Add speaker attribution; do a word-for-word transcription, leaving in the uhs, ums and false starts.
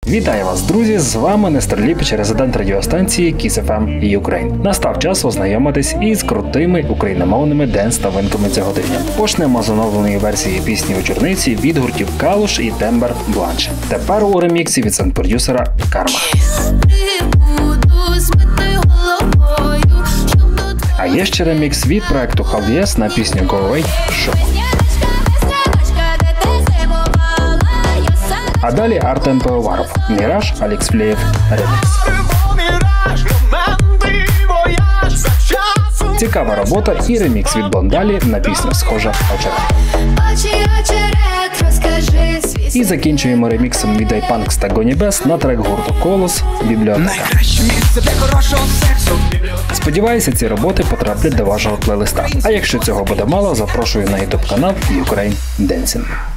Speaker 1: Вітаю вас, друзі! З вами Нестор Ліпич, резидент радіостанції Kiss еф ем Ukraine. Настав час ознайомитись із крутими україномовними денс-новинками цього тижня. Почнемо з оновленої версії пісні «Вечорниці» від гуртів Калуш і Тембер Бланш. Тепер у реміксі від саунд-продюсера Карма. А є ще ремікс від проекту Халдієс на пісню Go Away Show. А далі Артем Пивоваров, Міраж, Алекс Флеєв, ремікс. Цікава робота і ремікс від Блондалі на пісню «Схожа очерет». І закінчуємо реміксом від iPunks та Гонібес на трек гурту Колос «Бібліотека». Сподіваюся, ці роботи потраплять до вашого плейлиста. А якщо цього буде мало, запрошую на ютуб канал Ukraine Dancing.